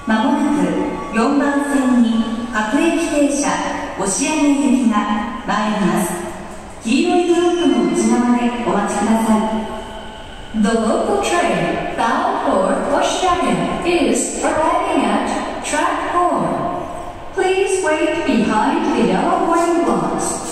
まもなく4番線に各駅停車押上行きが参ります。黄色いブロックの内側でお待ちください。The local train bound for Oshiagen is arriving at track 4. Please wait behind the yellow warning blocks.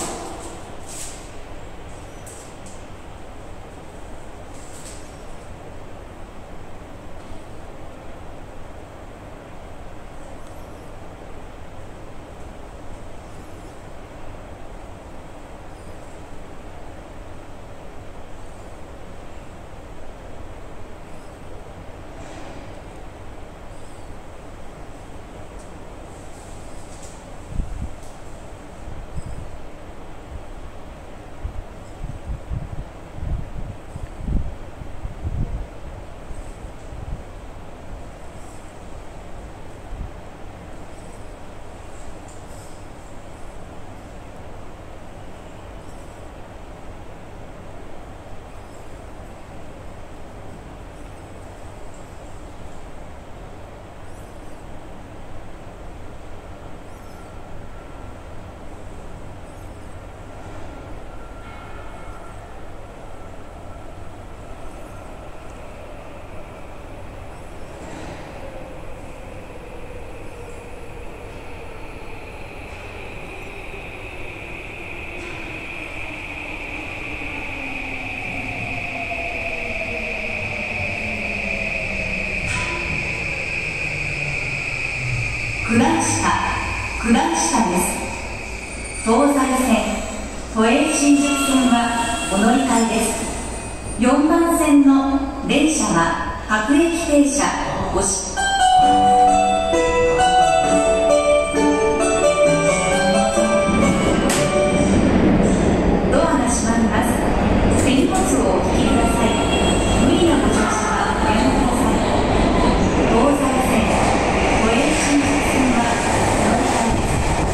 九段下です。東西線、都営新宿線はお乗り換えです。4番線の電車は各駅停車ドアが閉まります。手荷物をお引きください。無理なご乗車はおやめください。東西線、都営新宿線はお乗り換えです。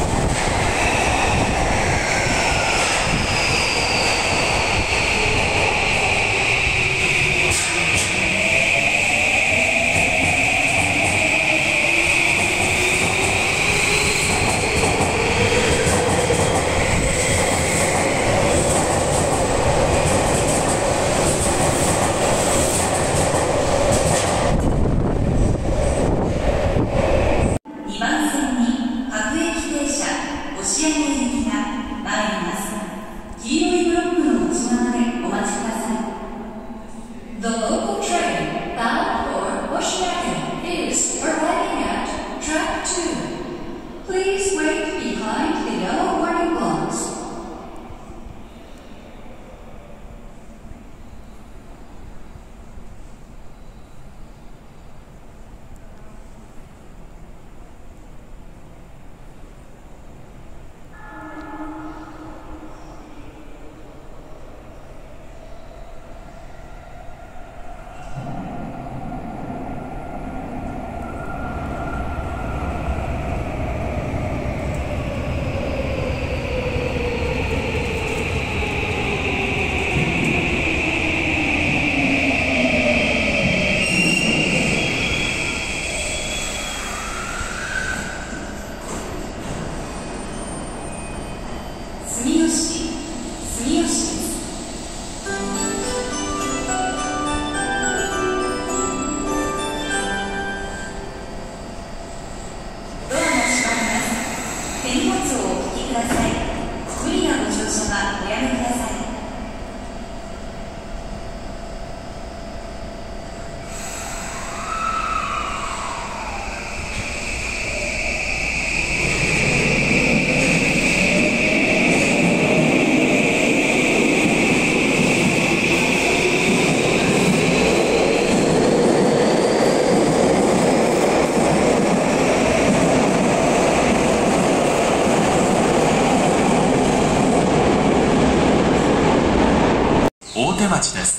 大手町です。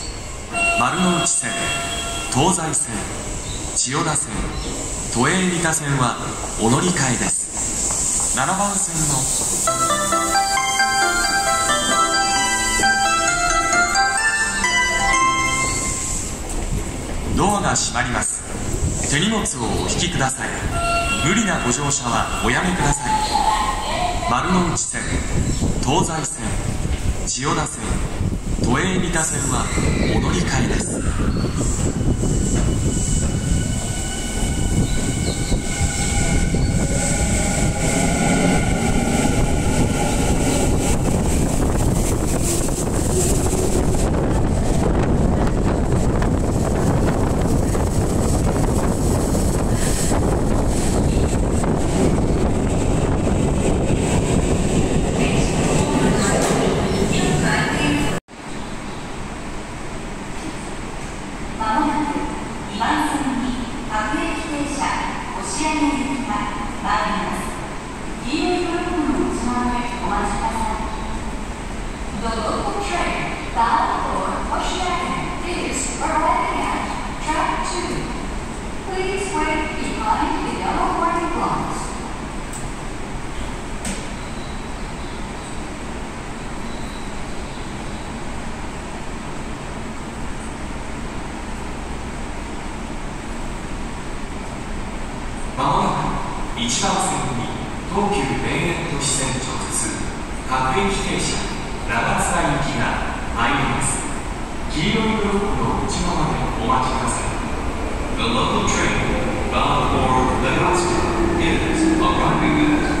丸の内線、東西線、千代田線、都営三田線はお乗り換えです。7番線のドアが閉まります。 手荷物をお引きください。無理なご乗車はおやめください。丸ノ内線、東西線、千代田線、都営三田線はお乗り換えです。 The local train bound for Oceania is arriving at track 2. Please wait behind the yellow warning lights. まもなく1番線に東急田園都市線直通各駅停車長津田行きが入ります。黄色いブロックの内側でお待ちください。The local train bound for Nebraska is arriving at